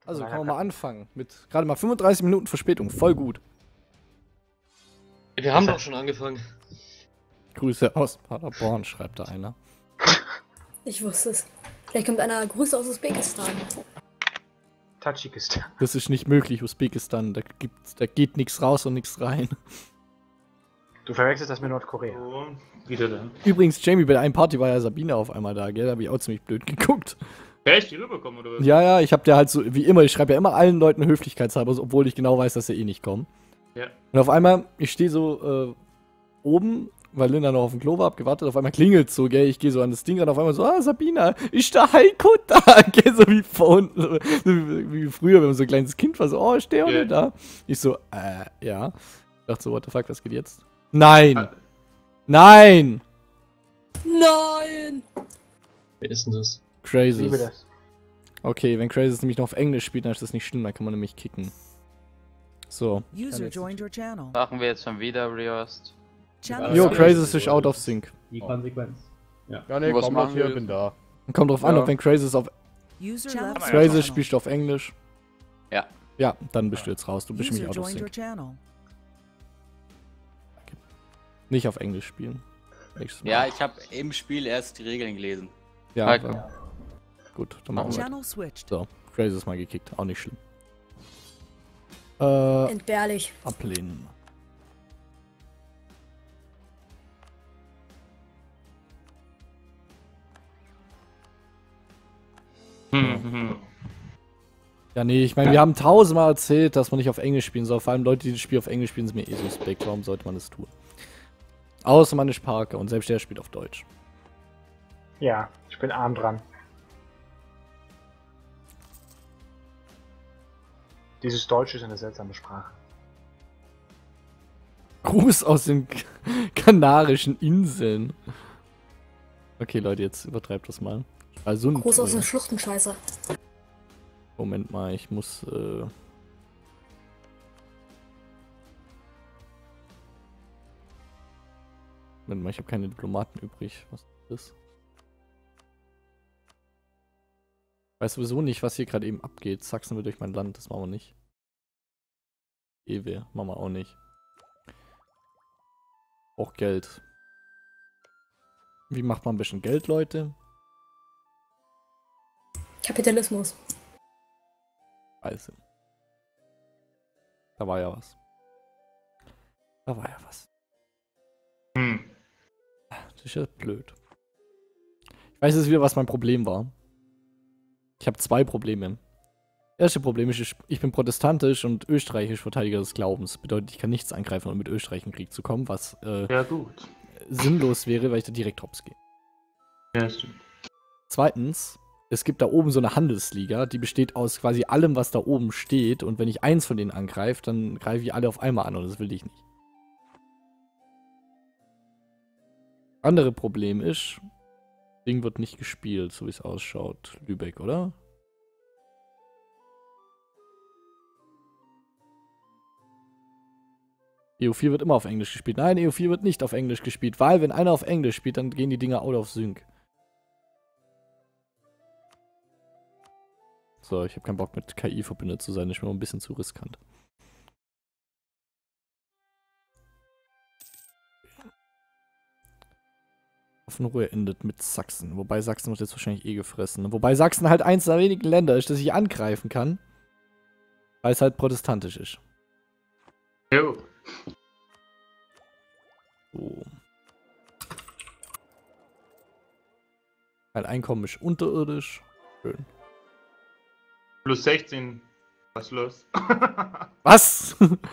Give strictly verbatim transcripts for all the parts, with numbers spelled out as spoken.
Also kann man mal anfangen. Mit gerade mal fünfunddreißig Minuten Verspätung. Voll gut. Wir haben doch schon angefangen. Grüße aus Paderborn, schreibt da einer. Ich wusste es. Vielleicht kommt einer Grüße aus Usbekistan. Tadschikistan. Das ist nicht möglich, Usbekistan. Da, gibt's, da geht nichts raus und nichts rein. Du verwechselst das mit Nordkorea. Oh, wieder da. Übrigens, Jamie, bei der einen Party war ja Sabine auf einmal da, gell? Da hab ich auch ziemlich blöd geguckt. Wer ist die rüberkommen, oder was? Ja, ja, ich hab der halt so, wie immer, ich schreibe ja immer allen Leuten höflichkeitshalber, so, obwohl ich genau weiß, dass sie eh nicht kommen. Ja. Und auf einmal, ich stehe so äh, oben, weil Linda noch auf dem Klo war, hab gewartet, auf einmal klingelt so, gell? Ich gehe so an das Ding ran, auf einmal so, ah, Sabina, ist der Heiko da? Gell, so wie vorhin, so, so wie, wie früher, wenn man so ein kleines Kind war, so, oh, ist der Ja. oder da? Ich so, äh, ja. Ich dachte so, what the fuck, was geht jetzt? Nein! Ah. Nein! Nein! Wer ist denn das? Ich liebe Crazes. das. Okay, wenn Crazes nämlich noch auf Englisch spielt, dann ist das nicht schlimm, dann kann man nämlich kicken. So. User joined your channel. Machen wir jetzt schon wieder Riost. Channel Jo, switched. Crazes ist out of sync. Die Konsequenz. Ja, nee, Was komm machen doch hier, wir bin da. Und kommt drauf an, Ja. ob wenn Crazes auf User Channel left switched. Crazes channel. spielst du auf Englisch. Ja. Ja, dann bist du jetzt raus. Du bist User nämlich out of joined your sync. channel. Nicht auf Englisch spielen. Nächstes Mal. Ja, ich habe im Spiel erst die Regeln gelesen. Ja, Halt. aber- gut, dann machen wir. Channel switched. So, Crazes mal gekickt. Auch nicht schlimm. Äh, Entbehrlich. ablehnen. Hm, hm. Ja, nee, ich meine, wir haben tausendmal erzählt, dass man nicht auf Englisch spielen soll. Vor allem Leute, die das Spiel auf Englisch spielen, sind mir eh suspekt. Warum sollte man das tun? Außer man ist Parker und selbst der spielt auf Deutsch. Ja, ich bin arm dran. Dieses Deutsch ist eine seltsame Sprache. Gruß aus den K- Kanarischen Inseln. Okay, Leute, jetzt übertreibt das mal. Also ein Gruß aus der Schluchtenscheiße. Moment mal, ich muss. Äh Moment mal, ich habe keine Diplomaten übrig. Was ist das? Ich weiß sowieso nicht, was hier gerade eben abgeht. Sachsen wir durch mein Land, das machen wir nicht. Ewe, machen wir auch nicht. Auch Geld. Wie macht man ein bisschen Geld, Leute? Kapitalismus. Scheiße. Da war ja was. Da war ja was. Hm. Das ist ja blöd. Ich weiß jetzt wieder, was mein Problem war. Ich habe zwei Probleme. Das erste Problem ist, ich bin protestantisch und österreichisch Verteidiger des Glaubens. Bedeutet, ich kann nichts angreifen, um mit Österreich in Krieg zu kommen, was äh, Ja, gut. sinnlos wäre, weil ich da direkt hops gehe. Ja, stimmt. Zweitens, es gibt da oben so eine Handelsliga, die besteht aus quasi allem, was da oben steht. Und wenn ich eins von denen angreife, dann greife ich alle auf einmal an und das will ich nicht. Andere Problem ist, das Ding wird nicht gespielt, so wie es ausschaut. Lübeck, oder? E O vier wird immer auf Englisch gespielt. Nein, E O vier wird nicht auf Englisch gespielt, weil wenn einer auf Englisch spielt, dann gehen die Dinger out of sync. So, ich habe keinen Bock mit K I verbündet zu sein, ist mir ein bisschen zu riskant. Waffenruhe endet mit Sachsen. Wobei Sachsen wird jetzt wahrscheinlich eh gefressen. Wobei Sachsen halt eins der wenigen Länder ist, das ich angreifen kann. Weil es halt protestantisch ist. Jo. So. Mein Einkommen ist unterirdisch. Schön. Plus sechzehn. Was ist los? Was?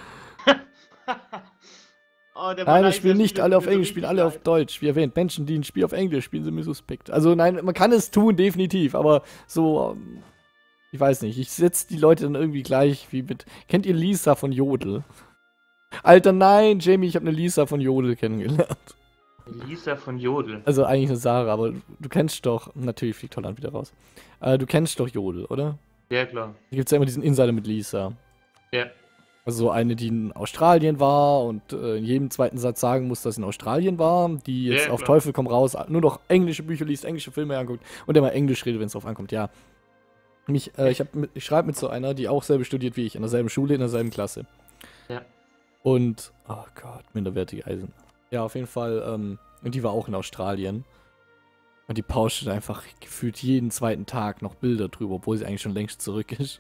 Oh, der war Nein, nice, ich spiele der nicht spielt alle auf mir so Englisch, spielen richtig alle auf geil. Deutsch. Wie erwähnt, Menschen, die ein Spiel auf Englisch spielen, sind mir suspekt. Also nein, man kann es tun, definitiv, aber so, ähm, ich weiß nicht, ich setze die Leute dann irgendwie gleich wie mit, kennt ihr Lisa von Jodel? Alter, nein, Jamie, ich habe eine Lisa von Jodel kennengelernt. Lisa von Jodel. Also eigentlich eine Sarah, aber du kennst doch, natürlich fliegt Holland wieder raus. Äh, du kennst doch Jodel, oder? Ja, klar. Da gibt es ja immer diesen Insider mit Lisa. Ja. Also so eine, die in Australien war und äh, in jedem zweiten Satz sagen muss, dass sie in Australien war, die jetzt Ja, auf klar. Teufel komm raus, nur noch englische Bücher liest, englische Filme anguckt und immer Englisch redet, wenn es drauf ankommt, ja. Mich, äh, ich hab mit, ich schreibe mit so einer, die auch selber studiert wie ich, in derselben Schule, in derselben Klasse. Ja. Und, oh Gott, minderwertige Eisen. Ja, auf jeden Fall, ähm, und die war auch in Australien. Und die postet einfach gefühlt jeden zweiten Tag noch Bilder drüber, obwohl sie eigentlich schon längst zurück ist.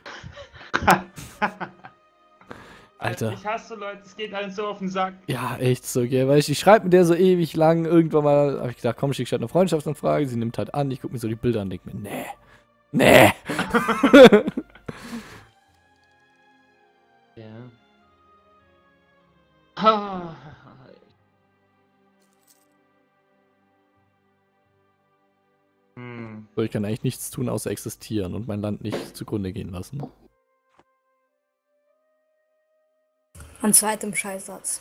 Alter. Ich hasse Leute, es geht einem so auf den Sack. Ja, echt so, gell, weil ich, ich schreibe mit der so ewig lang, irgendwann mal, hab ich gedacht, komm, schick statt eine Freundschaftsanfrage, sie nimmt halt an, ich guck mir so die Bilder an und denk mir, nee, nee. Ja. Ah. Hm. So, ich kann eigentlich nichts tun, außer existieren und mein Land nicht zugrunde gehen lassen. An zweitem Scheißsatz.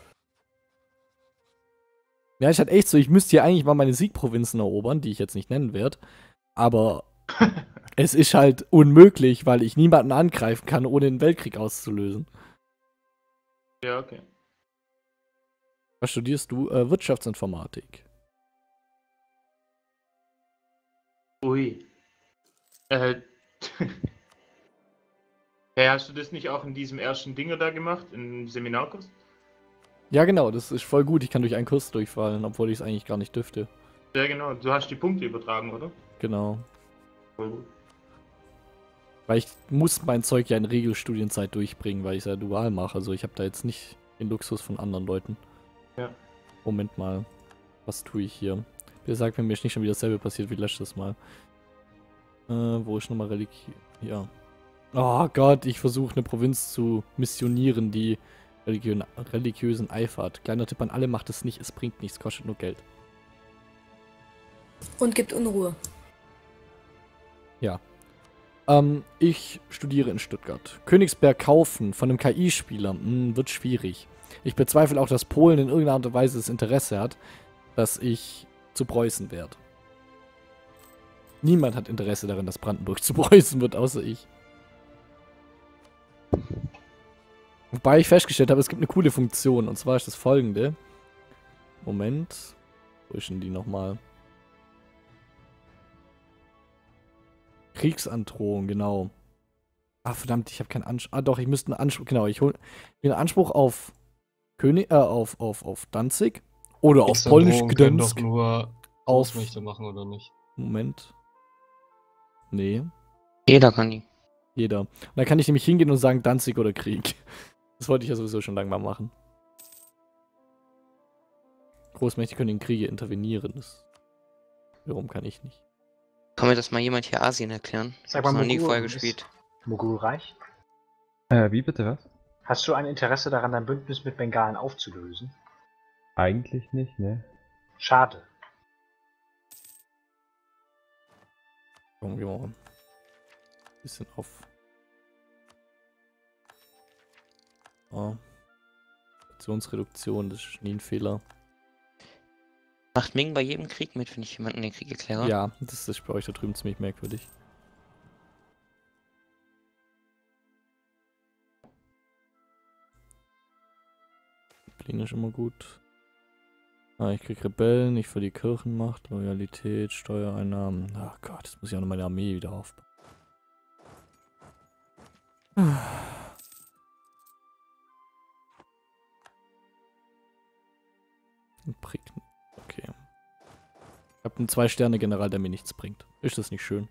Ja, ich hatte echt so, ich müsste hier eigentlich mal meine Siegprovinzen erobern, die ich jetzt nicht nennen werde. Aber es ist halt unmöglich, weil ich niemanden angreifen kann, ohne den Weltkrieg auszulösen. Ja, okay. Was studierst du? Äh, Wirtschaftsinformatik. Ui. Äh. Ja, hast du das nicht auch in diesem ersten Dinger da gemacht, im Seminarkurs? Ja, genau, das ist voll gut. Ich kann durch einen Kurs durchfallen, obwohl ich es eigentlich gar nicht dürfte. Ja, genau. Du hast die Punkte übertragen, oder? Genau. Voll gut. Weil ich muss mein Zeug ja in Regelstudienzeit durchbringen, weil ich es ja dual mache. Also ich habe da jetzt nicht den Luxus von anderen Leuten. Ja. Moment mal. Was tue ich hier? Bitte sag mir, mir ist nicht schon wieder dasselbe passiert wie letztes Mal. Äh, wo ist nochmal Reliquie? Ja. Oh Gott, ich versuche eine Provinz zu missionieren, die religiö religiösen Eifer hat. Kleiner Tipp an alle, macht es nicht, es bringt nichts, kostet nur Geld. Und gibt Unruhe. Ja. Ähm, ich studiere in Stuttgart. Königsberg kaufen von einem K I-Spieler, hm, wird schwierig. Ich bezweifle auch, dass Polen in irgendeiner Art und Weise das Interesse hat, dass ich zu Preußen werde. Niemand hat Interesse daran, dass Brandenburg zu Preußen wird, außer ich. Wobei ich festgestellt habe, es gibt eine coole Funktion, und zwar ist das folgende. Moment. Wo ist denn die nochmal? Kriegsandrohung, genau. Ah, verdammt, ich habe keinen Anspruch. Ah, doch, ich müsste einen Anspruch. Genau, ich hole einen Anspruch auf König, äh, auf, auf, auf Danzig. Oder auf Polnisch können doch Gdansk. nur Auf. Großmächte machen, oder nicht? Moment. Nee, Jeder kann die. jeder. Und dann kann ich nämlich hingehen und sagen Danzig oder Krieg. Das wollte ich ja sowieso schon lange mal machen. Großmächte können in Kriege intervenieren. Das warum kann ich nicht? Kann mir das mal jemand hier Asien erklären? Ich Sag hab's mal, noch nie Mogul, vorher ist gespielt. Mogulreich? Äh, wie bitte was? Hast du ein Interesse daran, dein Bündnis mit Bengalen aufzulösen? Eigentlich nicht, ne? Schade. Komm, gehen wir mal. Bisschen auf. Oh. Aktionsreduktion, das ist nie ein Fehler. Macht Ming bei jedem Krieg mit, wenn ich jemanden den Krieg erkläre? Ja, das ist bei euch da drüben ziemlich merkwürdig. Berlin ist immer gut. Ah, ich krieg Rebellen, ich verliere Kirchenmacht, Loyalität, Steuereinnahmen. Ach Gott, jetzt muss ich auch noch meine Armee wieder aufbauen. Prick. Okay. Ich habe einen Zwei-Sterne-General, der mir nichts bringt. Ist das nicht schön?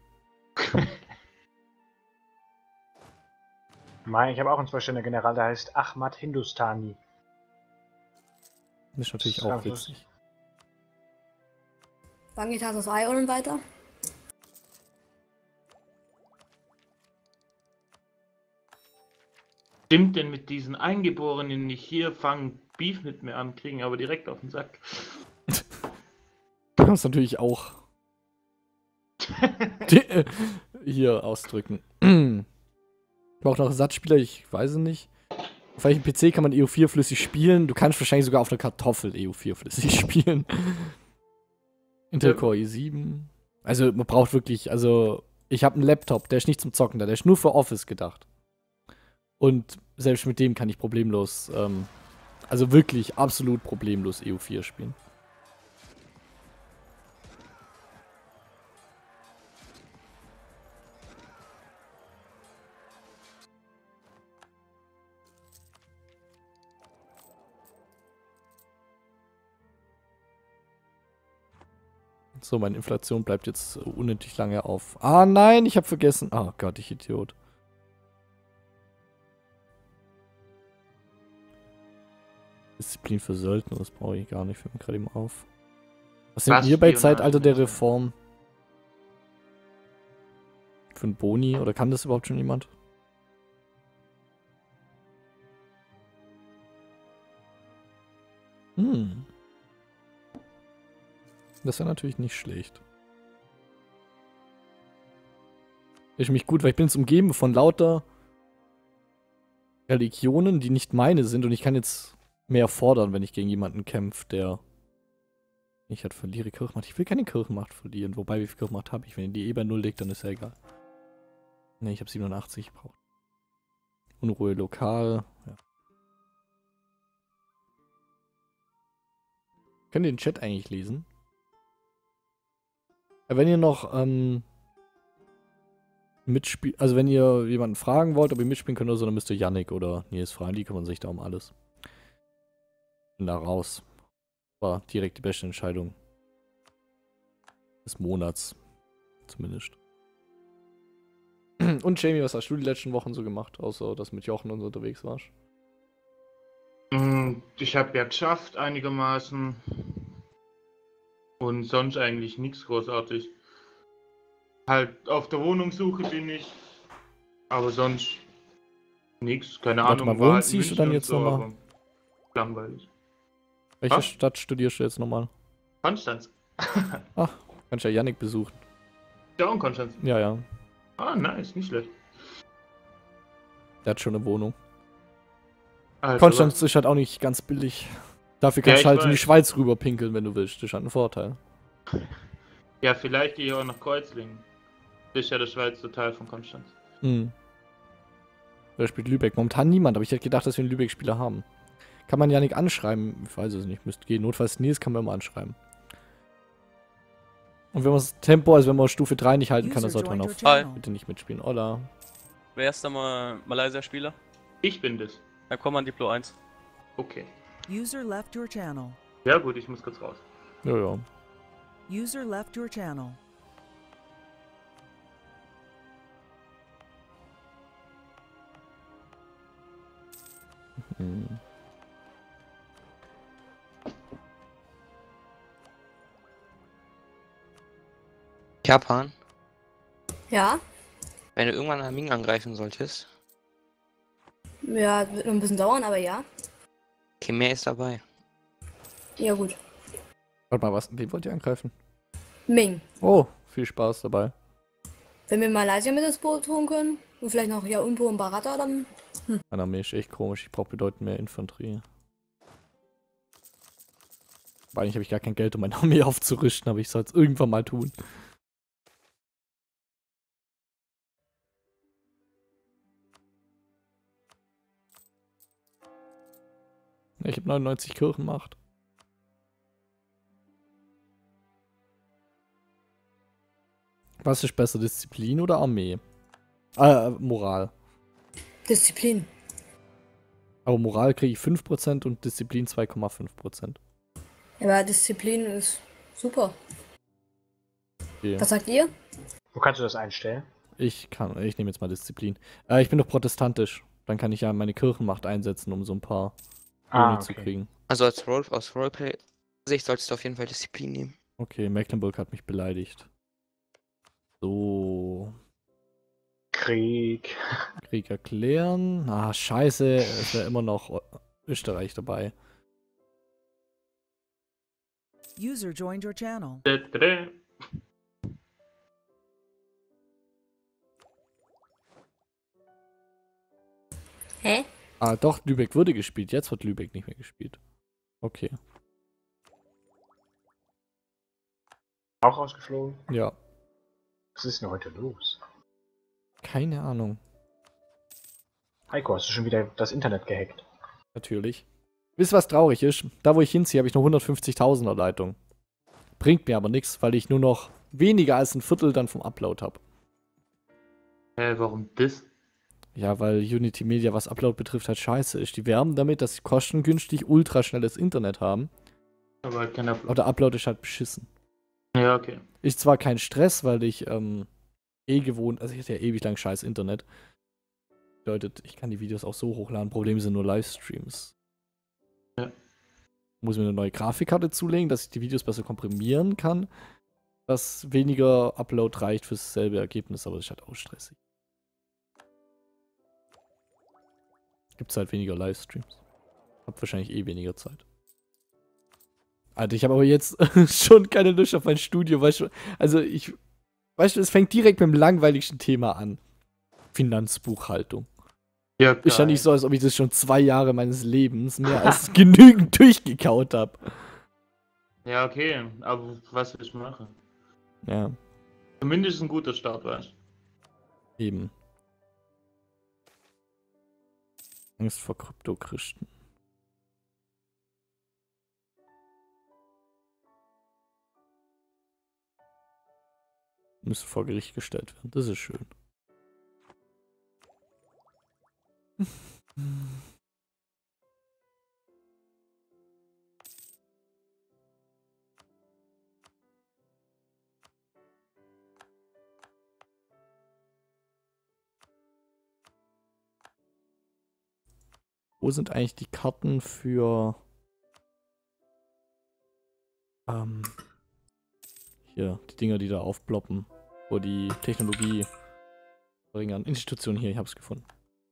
Mein, ich habe auch einen Zwei-Sterne-General, der heißt Ahmad Hindustani. Ist natürlich Das ist auch ganz witzig. Wann geht das Island weiter? Stimmt denn mit diesen Eingeborenen nicht hier, fangen Beef mit mir an, kriegen aber direkt auf den Sack. Du kannst natürlich auch die, äh, hier ausdrücken. Ich brauche noch Ersatzspieler, ich weiß es nicht. Auf welchem P C kann man E U vier flüssig spielen? Du kannst wahrscheinlich sogar auf einer Kartoffel E U vier flüssig spielen. Intel Ja. Core i sieben. Also man braucht wirklich, also ich habe einen Laptop, der ist nicht zum Zocken da, der ist nur für Office gedacht. Und selbst mit dem kann ich problemlos, ähm, also wirklich absolut problemlos E U vier spielen. So, meine Inflation bleibt jetzt unendlich lange auf. Ah nein, ich habe vergessen. Oh Gott, ich Idiot. Disziplin für Söldner, das brauche ich gar nicht. Fällt mir gerade eben auf. Was sind Was wir bei Spionage Zeitalter der meinst du? Reform? Für ein Boni? Oder kann das überhaupt schon jemand? Hm. Das wäre natürlich nicht schlecht. Ist mich gut, weil ich bin jetzt umgeben von lauter Religionen, die nicht meine sind und ich kann jetzt mehr fordern, wenn ich gegen jemanden kämpfe, der ich halt verliere Kirchenmacht. Ich will keine Kirchenmacht verlieren, wobei wie viel Kirchenmacht habe ich? Wenn die eh bei null liegt, dann ist ja egal. Ne, ich habe siebenundachtzig gebraucht. Unruhe lokal, ja. Könnt ihr den Chat eigentlich lesen? Ja, wenn ihr noch ähm, mitspielt, also wenn ihr jemanden fragen wollt, ob ihr mitspielen könnt oder so, dann müsst ihr Yannick oder Nils fragen, die kümmern sich da um alles. Bin da raus. War direkt die beste Entscheidung des Monats. Zumindest. Und Jamie, was hast du die letzten Wochen so gemacht, außer dass mit Jochen und so unterwegs warst? Mm, Ich habe ja geschafft einigermaßen. Und sonst eigentlich nichts großartig. Halt auf der Wohnungssuche bin ich. Aber sonst nichts, keine Warte Ahnung. mal, war wohin halt ziehst du München dann und jetzt so, nochmal? aber Langweilig. Welche Was? Stadt studierst du jetzt nochmal? Konstanz. Kannst ja Yannick besuchen. Ja, und Konstanz. Ja, ja. Ah, nice, nicht schlecht. Der hat schon eine Wohnung. Also, Konstanz ist halt auch nicht ganz billig. Dafür Ja, kannst ich du halt in die weiß. Schweiz rüber pinkeln, wenn du willst. Das ist halt ein Vorteil. Ja, vielleicht gehe ich auch nach Kreuzlingen. Das ist ja der Schweizer Teil von Konstanz. Hm. Wer spielt Lübeck? Momentan niemand, aber ich hätte gedacht, dass wir einen Lübeck-Spieler haben. Kann man Yannick anschreiben? Ich weiß es nicht. Müsste gehen. Notfalls Nils kann man immer anschreiben. Und wenn man das Tempo, also wenn man Stufe drei nicht halten kann, dann User sollte man joined auf your Hi. channel. bitte nicht mitspielen. Hola. Wer ist da mal Malaysia-Spieler? Ich bin das. Dann komm an Diplo eins. Okay. User left your channel. Ja gut, ich muss kurz raus. Ja, ja. User left your channel. Hm. Japan, Ja, wenn du irgendwann an Ming angreifen solltest, ja, wird noch ein bisschen dauern, aber ja. Khmer ist dabei. Ja, gut. Warte mal, was? Wen wollt ihr angreifen? Ming. Oh, viel Spaß dabei. Wenn wir Malaysia mit ins Boot holen können und vielleicht noch ja Umpo und Barata, dann. Meine Armee ist echt komisch. Ich brauche bedeutend mehr Infanterie. Aber eigentlich habe ich gar kein Geld, um meine Armee aufzurüsten, aber ich soll es irgendwann mal tun. Ja, ich habe neunundneunzig Kirchenmacht. Was ist besser, Disziplin oder Armee? Äh, Moral. Disziplin. Aber Moral kriege ich fünf Prozent und Disziplin zwei Komma fünf Prozent. Aber Disziplin ist super. Okay. Was sagt ihr? Wo kannst du das einstellen? Ich kann, ich nehme jetzt mal Disziplin. Äh, ich bin doch protestantisch. Dann kann ich ja meine Kirchenmacht einsetzen, um so ein paar Ah, Boni zu okay. kriegen. Also als Role, aus Roleplay-Sicht solltest du auf jeden Fall Disziplin nehmen. Okay, Mecklenburg hat mich beleidigt. So. Krieg. Krieg erklären. Ah, scheiße. Es wäre immer noch O- Österreich dabei. User joined your channel. Dä-dä-dä. Hä? Ah, doch, Lübeck wurde gespielt. Jetzt wird Lübeck nicht mehr gespielt. Okay. Auch rausgeflogen? Ja. Was ist denn heute los? Keine Ahnung. Heiko, hast du schon wieder das Internet gehackt? Natürlich. Wisst ihr, was traurig ist? Da, wo ich hinziehe, habe ich noch hundertfünfzigtausender Leitung. Bringt mir aber nichts, weil ich nur noch weniger als ein Viertel dann vom Upload habe. Hä, warum das? Ja, weil Unity Media, was Upload betrifft, halt scheiße ist. Die werben damit, dass sie kostengünstig ultraschnelles Internet haben. Aber halt keiner. Aber der Upload ist halt beschissen. Ja, okay. Ist zwar kein Stress, weil ich ähm, eh gewohnt, also ich hatte ja ewig lang scheiß Internet. Bedeutet, ich kann die Videos auch so hochladen. Problem sind nur Livestreams. Ja. Muss mir eine neue Grafikkarte zulegen, dass ich die Videos besser komprimieren kann. Dass weniger Upload reicht fürs selbe Ergebnis, aber das ist halt auch stressig. Gibt's halt weniger Livestreams. Hab wahrscheinlich eh weniger Zeit. Alter, ich habe aber jetzt schon keine Lust auf mein Studio, weißt du? Also ich, weißt du, es fängt direkt mit dem langweiligsten Thema an. Finanzbuchhaltung. Ja, Ist ja geil. nicht so, als ob ich das schon zwei Jahre meines Lebens mehr als genügend durchgekaut habe. Ja, okay. Aber was will ich machen? Ja, Zumindest ein guter Start, weißt du? eben. Angst vor Kryptochristen. Müsste vor Gericht gestellt werden. Das ist schön. Wo sind eigentlich die Karten für ähm, hier, die Dinger, die da aufploppen, wo die Technologie bringen. Institution hier, ich hab's gefunden.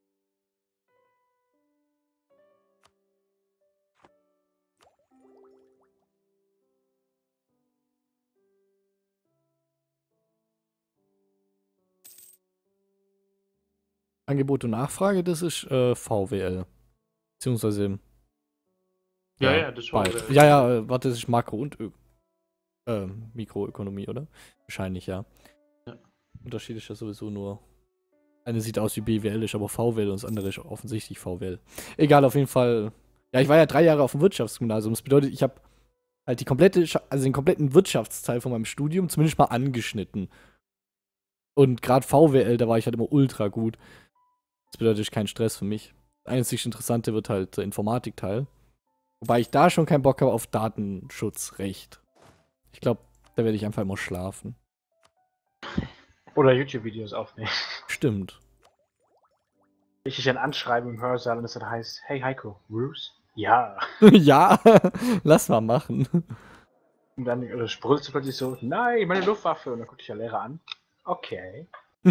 Angebot und Nachfrage, das ist äh, V W L. Beziehungsweise. Ja, ja, das war. bald. Ja, ja, äh, warte, das ist Makro- und Ö äh, Mikroökonomie, oder? Wahrscheinlich, ja. Ja. Unterschied ist ja sowieso nur. Eine sieht aus wie B W L, ist aber V W L und das andere ist offensichtlich V W L. Egal, auf jeden Fall. Ja, ich war ja drei Jahre auf dem Wirtschaftsgymnasium. Das bedeutet, ich habe halt die komplette, Scha- also den kompletten Wirtschaftsteil von meinem Studium zumindest mal angeschnitten. Und gerade V W L, da war ich halt immer ultra gut. Das bedeutet kein Stress für mich. Das einzig Interessante wird halt der Informatikteil. Wobei ich da schon keinen Bock habe auf Datenschutzrecht. Ich glaube, da werde ich einfach immer schlafen. Oder YouTube-Videos aufnehmen. Stimmt. Ich dich dann anschreibe im Hörsaal und es dann heißt, hey Heiko, Bruce? Ja. Ja, lass mal machen. Und dann oder sprüllst du plötzlich so, nein, meine Luftwaffe. Und dann guckt dich der Lehrer an. Okay.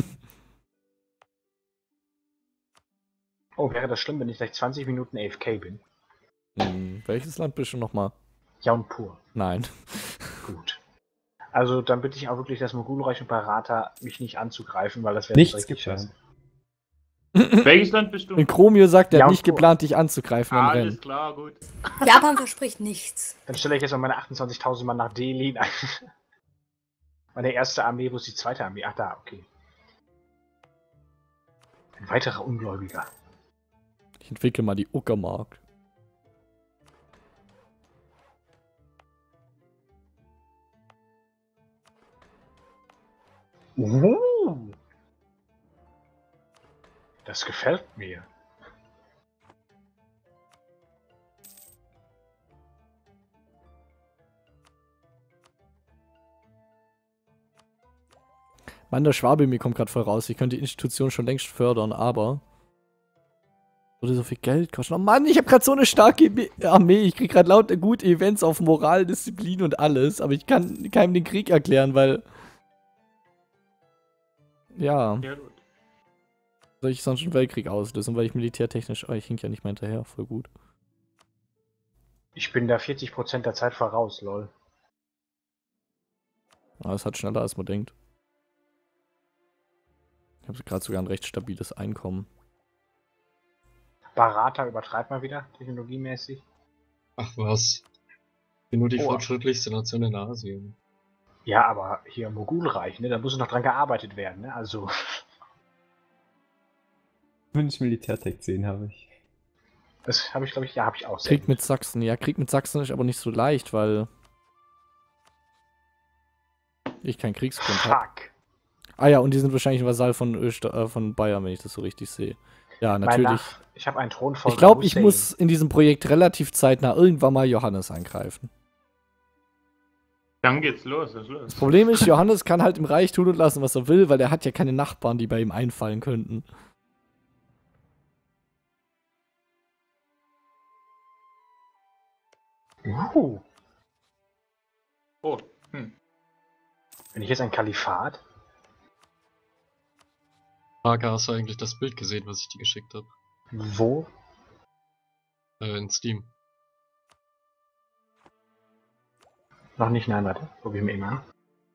Oh, wäre das schlimm, wenn ich gleich zwanzig Minuten A F K bin? Hm, welches Land bist du nochmal? Jaunpur. Nein. Gut. Also dann bitte ich auch wirklich das Mogulreich und Berater, mich nicht anzugreifen, weil das wäre Nichts richtig geplant. scheiße. Welches Land bist du? Und Chromio sagt, er Ja, hat nicht und- geplant, dich anzugreifen im Alles Rennen. klar, gut. Japan verspricht nichts. Dann stelle ich jetzt mal meine achtundzwanzigtausend Mann nach Delhi. Meine erste Armee, wo ist die zweite Armee? Ach da, okay. Ein weiterer Ungläubiger. Ich entwickle mal die Uckermark. Uh. Das gefällt mir. Mann, der Schwabe, mir kommt gerade voll raus. Ich könnte die Institution schon längst fördern, aber würde so viel Geld kosten. Oh Mann, ich habe gerade so eine starke Be- Armee. Ich krieg gerade lauter gute Events auf Moral, Disziplin und alles, aber ich kann keinem den Krieg erklären, weil ja, Ja, gut. soll ich sonst einen Weltkrieg auslösen, weil ich militärtechnisch, oh, ich hink ja nicht mehr hinterher, voll gut. Ich bin da vierzig Prozent der Zeit voraus, lol. Aber es hat schneller, als man denkt. Ich habe gerade sogar ein recht stabiles Einkommen. Berater übertreibt mal wieder, technologiemäßig. Ach was. Ich bin nur die Oh. fortschrittlichste Nation in Asien. Ja, aber hier Mogulreich, ne? Da muss noch dran gearbeitet werden, ne? Also. Fünf Militärtech zehn habe ich. Das habe ich, glaube ich, ja, habe ich auch. sehr Krieg gut. mit Sachsen. Ja, Krieg mit Sachsen ist aber nicht so leicht, weil ich keinen Kriegsgrund habe. Fuck. Ah ja, und die sind wahrscheinlich ein Vasall von, Öster äh, von Bayern, wenn ich das so richtig sehe. Ja, Mein natürlich. Nach- Ich habe einen Thronfolger. Ich glaube, ich Hussein. muss in diesem Projekt relativ zeitnah irgendwann mal Johannes angreifen. Dann geht's los, was ist los? Das Problem ist, Johannes kann halt im Reich tun und lassen, was er will, weil er hat ja keine Nachbarn, die bei ihm einfallen könnten. Uh, Oh, hm. bin ich jetzt ein Kalifat? Parker, hast du eigentlich das Bild gesehen, was ich dir geschickt habe? Wo? Äh, in Steam. Noch nicht, nein, warte. Probieren wir mal.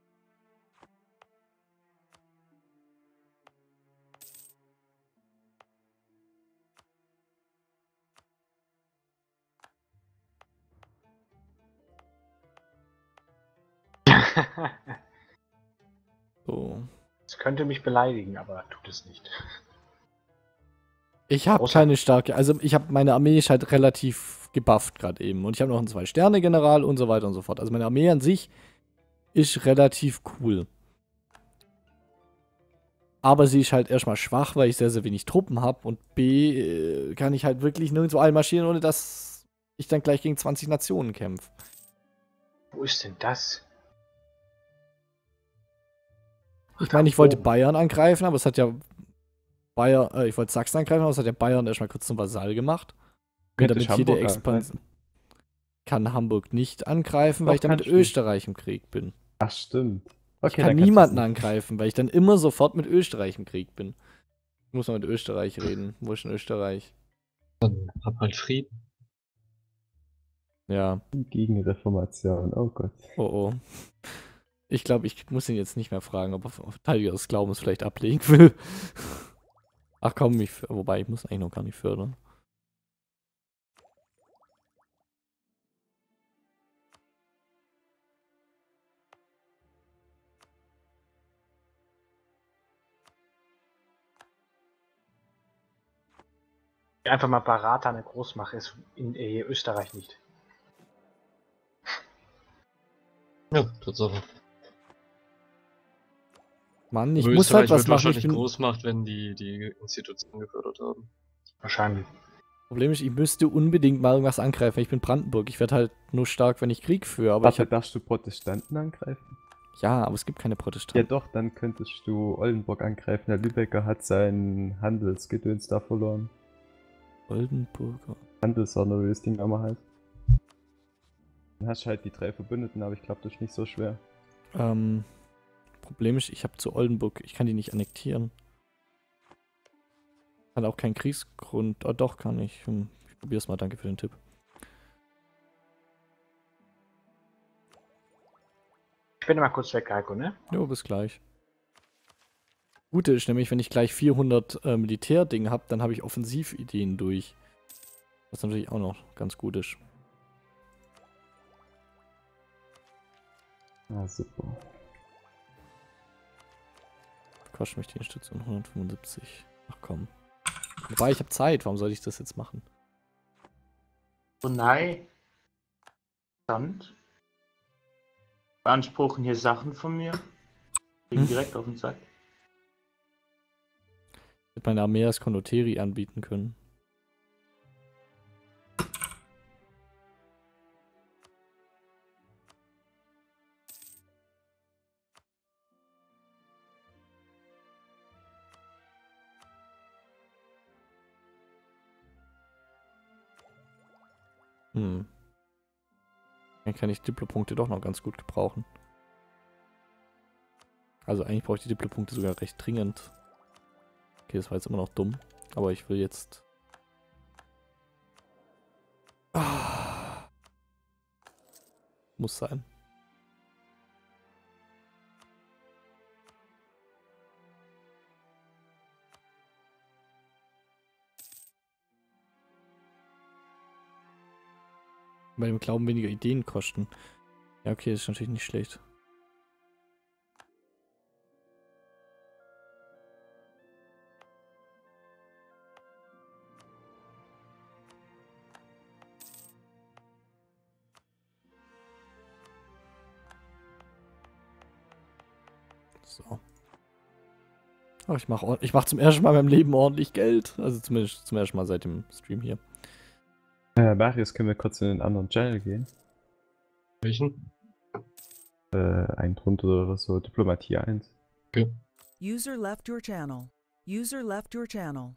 So. Es könnte mich beleidigen, aber tut es nicht. Ich habe Großer- keine starke, also ich habe meine Armee ist halt relativ gebufft gerade eben und ich habe noch einen Zwei-Sterne-General und so weiter und so fort. Also meine Armee an sich ist relativ cool. Aber sie ist halt erstmal schwach, weil ich sehr, sehr wenig Truppen habe und B äh, kann ich halt wirklich nirgendwo einmarschieren, ohne dass ich dann gleich gegen zwanzig Nationen kämpfe. Wo ist denn das? Ich meine, ich wollte Oh. Bayern angreifen, aber es hat ja Bayern, äh, ich wollte Sachsen angreifen, aber es hat ja Bayern erstmal kurz zum Vasall gemacht. Und Könnte damit ich hier der Hamburg Expansion kann Hamburg nicht angreifen, Doch, weil ich dann mit kannst du. Österreich im Krieg bin. Ach, stimmt. Ich Okay, kann dann kannst niemanden du's angreifen, weil ich dann immer sofort mit Österreich im Krieg bin. Ich muss mal mit Österreich reden. Wo ist denn Österreich? Dann hab halt Frieden. Ja, nicht. Gegenreformation, oh Gott. oh oh. Ich glaube, ich muss ihn jetzt nicht mehr fragen, ob er Verteidiger des Glaubens vielleicht ablegen will. Ach komm, ich, wobei, ich muss eigentlich noch gar nicht fördern. Einfach mal Berater eine Großmacht ist in äh, Österreich nicht. Ja, Tatsache. Mann, ich Aber muss halt Österreich was wird machen. Ich wahrscheinlich bin, groß macht, wenn die die Institution gefördert haben. Wahrscheinlich. Problem ist, ich müsste unbedingt mal irgendwas angreifen. Ich bin Brandenburg. Ich werde halt nur stark, wenn ich Krieg führe. Aber ich Warte, hab, darfst du Protestanten angreifen? ja, aber es gibt keine Ja Protestanten. doch, dann könntest du Oldenburg angreifen. Der Lübecker hat sein Handelsgedöns da verloren. Oldenburger. Handelshorn oder wie das Ding auch mal heißt. Dann hast du halt die drei Verbündeten, aber ich glaube, das ist nicht so schwer. Ähm, Problem ist, ich habe zu Oldenburg, ich kann die nicht annektieren. Hat auch keinen Kriegsgrund. Oh, doch, kann ich. Hm, ich probier's mal, danke für den Tipp. Ich bin mal kurz weg, Heiko, ne? Jo, bis gleich. Gute ist nämlich, wenn ich gleich vierhundert äh, Militärdinge habe, dann habe ich Offensivideen durch. Was natürlich auch noch ganz gut ist. Ah, super. Kostet mich die Institution hundertfünfundsiebzig. Ach komm. Wobei, ich habe Zeit. Warum soll ich das jetzt machen? Oh nein. Sand. Beanspruchen hier Sachen von mir. Kriegen Hm. direkt auf den Sack. Ich hätte meine Armee als Kondoteri anbieten können. Hm. Dann kann ich Diplopunkte doch noch ganz gut gebrauchen. Also eigentlich brauche ich die Diplopunkte sogar recht dringend. Okay, das war jetzt immer noch dumm. Aber ich will jetzt... Ah. Muss sein. Bei dem Glauben weniger Ideen kosten. Ja, okay, das ist natürlich nicht schlecht. So. Oh, ich mache ich mach zum ersten Mal in meinem Leben ordentlich Geld. Also zumindest zum ersten Mal seit dem Stream hier. Äh, Marius, können wir kurz in den anderen Channel gehen? Welchen? äh, einen drunter oder so. Diplomatie eins. Okay. User left your channel. User left your channel.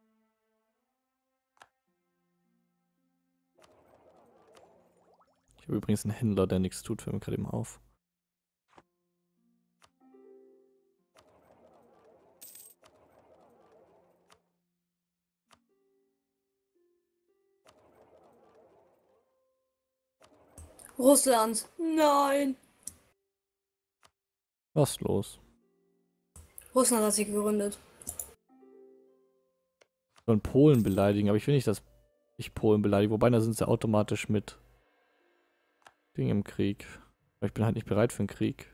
Ich habe übrigens einen Händler, der nichts tut, fällt mir gerade eben auf. Russland. Nein. Was ist los? Russland hat sich gegründet. Ich soll Polen beleidigen, aber ich will nicht, dass ich Polen beleidige. Wobei, da sind sie automatisch mit Ding im Krieg. Aber ich bin halt nicht bereit für einen Krieg.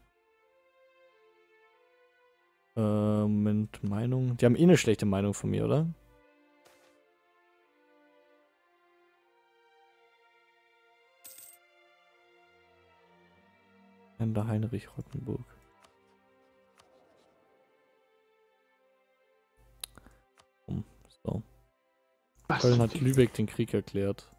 Äh, Moment, Meinung. Die haben eh eine schlechte Meinung von mir, oder? Händler Heinrich Rottenburg. So. Was Köln zum hat Fick? Lübeck den Krieg erklärt.